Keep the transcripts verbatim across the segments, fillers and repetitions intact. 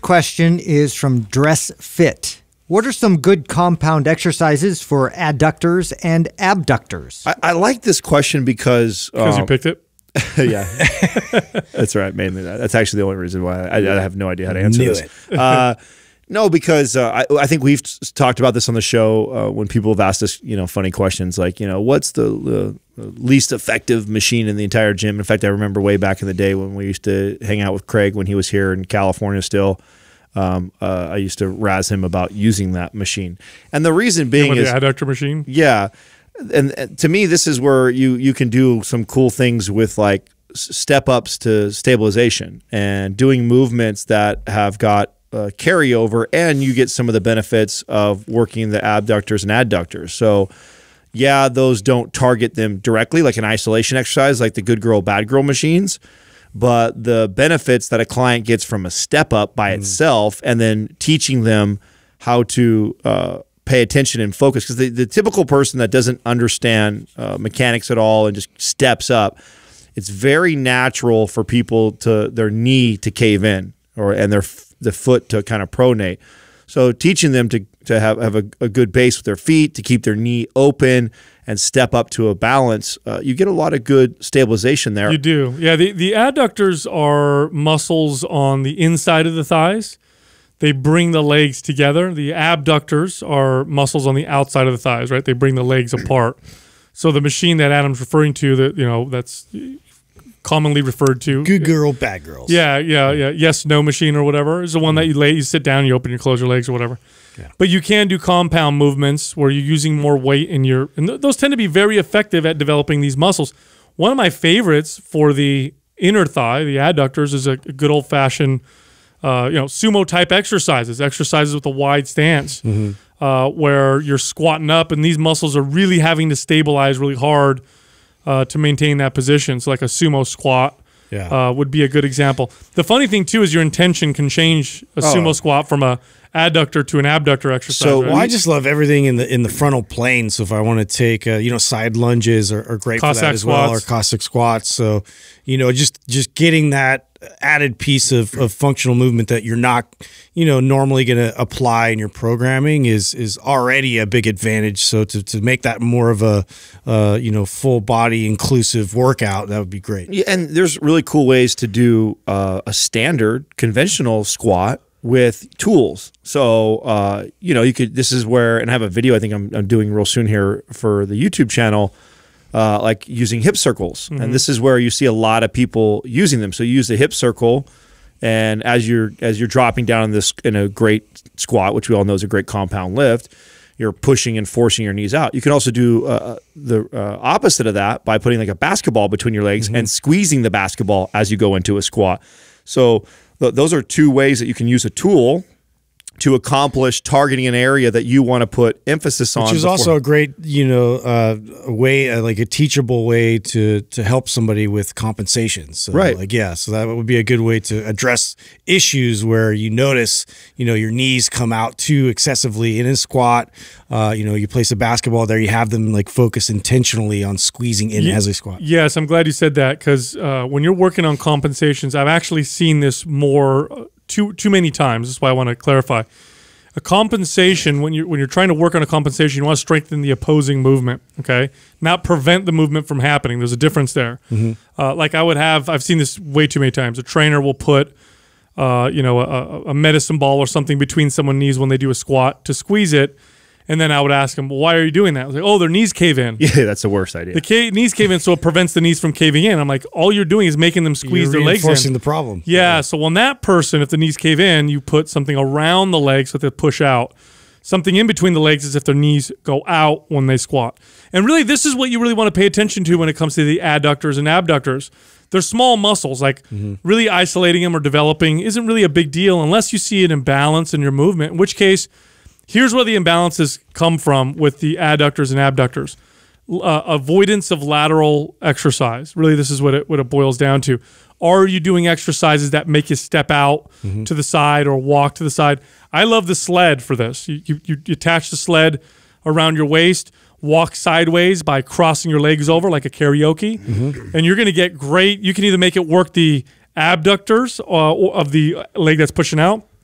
question is from Dress Fit. What are some good compound exercises for adductors and abductors? I, I like this question because... Because um, you picked it? Yeah. That's right, mainly that. That's actually the only reason why. I, I have no idea how to answer Knew this. it. Uh, no, because uh, I, I think we've talked about this on the show uh, when people have asked us, you know, funny questions like, you know, what's the uh, least effective machine in the entire gym? In fact, I remember way back in the day when we used to hang out with Craig when he was here in California still. Um, uh, I used to razz him about using that machine. And the reason being is... the adductor machine? Yeah. And, and to me, this is where you, you can do some cool things with like step-ups to stabilization and doing movements that have got uh, carryover, and you get some of the benefits of working the abductors and adductors. So yeah, those don't target them directly like an isolation exercise like the good girl, bad girl machines, but the benefits that a client gets from a step up by mm. itself and then teaching them how to uh, pay attention and focus, because the, the typical person that doesn't understand uh, mechanics at all and just steps up, it's very natural for people to their knee to cave in or and their the foot to kind of pronate. So teaching them to to have have a, a good base with their feet, to keep their knee open and step up to a balance, uh, you get a lot of good stabilization there. You do. Yeah, the, the adductors are muscles on the inside of the thighs. They bring the legs together. The abductors are muscles on the outside of the thighs, right? They bring the legs apart. So the machine that Adam's referring to, that you know, that's commonly referred to, good girl, bad girls. Yeah, yeah, yeah. Yes, no machine or whatever is the one that you lay, you sit down, you open, you close your legs or whatever. Yeah. But you can do compound movements where you're using more weight in your, and th those tend to be very effective at developing these muscles. One of my favorites for the inner thigh, the adductors, is a, a good old fashioned, uh, you know, sumo type exercises, exercises with a wide stance. Mm-hmm. Uh, where you're squatting up and these muscles are really having to stabilize really hard uh, to maintain that position. So like a sumo squat yeah. uh, would be a good example. The funny thing too is your intention can change a oh. sumo squat from a adductor to an abductor exercise. So right? well, I just love everything in the in the frontal plane. So if I want to take uh, you know, side lunges are, are great Cossack for that as well, squats. or Cossack squats. So you know, just just getting that added piece of, of functional movement that you're not, you know, normally going to apply in your programming is is already a big advantage. So to, to make that more of a, uh, you know, full body inclusive workout, that would be great. Yeah, and there's really cool ways to do uh, a standard conventional squat with tools. So, uh, you know, you could, this is where, and I have a video I think I'm, I'm doing real soon here for the YouTube channel, Uh, like using hip circles. Mm-hmm. And this is where you see a lot of people using them. So you use the hip circle, and as you're as you're dropping down in this in a great squat, which we all know is a great compound lift, you're pushing and forcing your knees out. You can also do uh, the uh, opposite of that by putting like a basketball between your legs mm-hmm. and squeezing the basketball as you go into a squat. So th those are two ways that you can use a tool to accomplish targeting an area that you want to put emphasis on. Which is also a great, you know, uh, way, uh, like a teachable way to to help somebody with compensations. So, right. Like, yeah, so that would be a good way to address issues where you notice, you know, your knees come out too excessively in a squat. Uh, you know, you place a basketball there, you have them like focus intentionally on squeezing in yeah, as a squat. Yes, I'm glad you said that, because uh, when you're working on compensations, I've actually seen this more uh, Too too many times. That's why I want to clarify. A compensation, when you're when you're trying to work on a compensation, you want to strengthen the opposing movement. Okay, not prevent the movement from happening. There's a difference there. Mm-hmm. uh, like I would have, I've seen this way too many times. A trainer will put, uh, you know, a, a medicine ball or something between someone's knees when they do a squat to squeeze it. And then I would ask them, well, why are you doing that? I was like, oh, their knees cave in. Yeah, that's the worst idea. The ca knees cave in, so it prevents the knees from caving in. I'm like, all you're doing is making them squeeze you're their legs in. Reinforcing the problem. Yeah, yeah, so on that person, if the knees cave in, you put something around the legs so that they push out. Something in between the legs is if their knees go out when they squat. And really, this is what you really want to pay attention to when it comes to the adductors and abductors. They're small muscles. Like, mm-hmm. really isolating them or developing isn't really a big deal unless you see an imbalance in your movement, in which case, here's where the imbalances come from with the adductors and abductors. Uh, avoidance of lateral exercise. Really, this is what it, what it boils down to. Are you doing exercises that make you step out mm-hmm. to the side or walk to the side? I love the sled for this. You, you, you attach the sled around your waist, walk sideways by crossing your legs over like a karaoke, mm-hmm. and you're going to get great. You can either make it work the abductors uh, of the leg that's pushing out,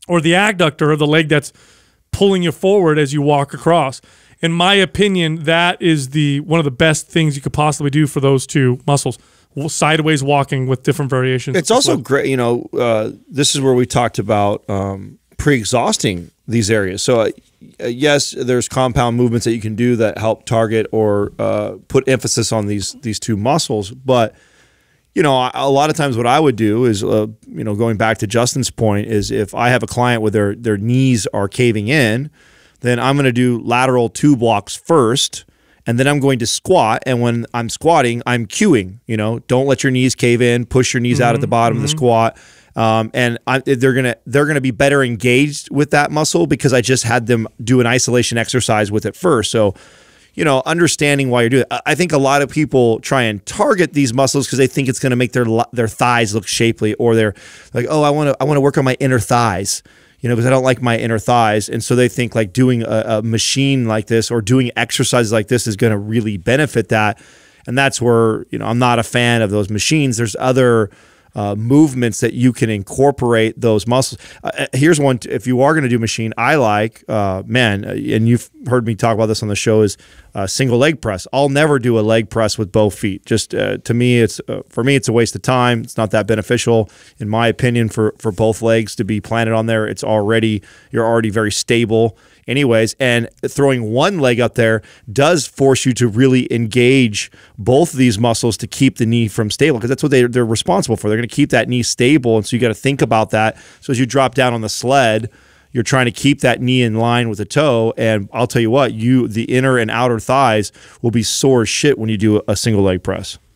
or the adductor, or the leg that's pulling you forward as you walk across. In my opinion, that is the one of the best things you could possibly do for those two muscles. Sideways walking with different variations. It's also great, you know, uh, this is where we talked about um, pre-exhausting these areas. So uh, yes, there's compound movements that you can do that help target or uh, put emphasis on these these two muscles. But, you know, a lot of times what I would do is, uh, you know, going back to Justin's point, is if I have a client where their, their knees are caving in, then I'm going to do lateral two blocks first. And then I'm going to squat, and when I'm squatting, I'm cueing. You know, don't let your knees cave in. Push your knees mm-hmm, out at the bottom mm-hmm. of the squat, um, and I, they're gonna they're gonna be better engaged with that muscle because I just had them do an isolation exercise with it first. So, you know, understanding why you're doing it. I think a lot of people try and target these muscles because they think it's going to make their their thighs look shapely, or they're like, oh, I want to I want to work on my inner thighs. You know, because I don't like my inner thighs. And so they think like doing a, a machine like this or doing exercises like this is going to really benefit that. And that's where, you know, I'm not a fan of those machines. There's other uh, movements that you can incorporate those muscles. Uh, here's one, if you are going to do machine, I like, uh, man, and you've heard me talk about this on the show, is uh, single leg press. I'll never do a leg press with both feet. Just uh, to me, it's uh, for me, it's a waste of time. It's not that beneficial, in my opinion, for, for both legs to be planted on there. It's already, you're already very stable anyways, and throwing one leg up there does force you to really engage both of these muscles to keep the knee from stable, because that's what they, they're responsible for. They're going to keep that knee stable, and so you got to think about that. So as you drop down on the sled, you're trying to keep that knee in line with the toe, and I'll tell you what, you the inner and outer thighs will be sore as shit when you do a single leg press.